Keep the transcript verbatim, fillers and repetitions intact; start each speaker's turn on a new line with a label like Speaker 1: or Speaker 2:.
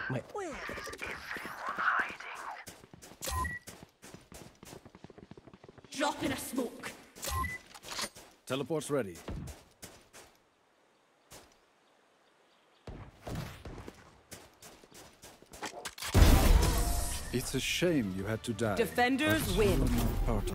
Speaker 1: My
Speaker 2: Drop in a smoke.
Speaker 3: Teleport's ready. It's a shame you had to die.
Speaker 2: Defenders
Speaker 3: but
Speaker 2: win.
Speaker 3: you're not part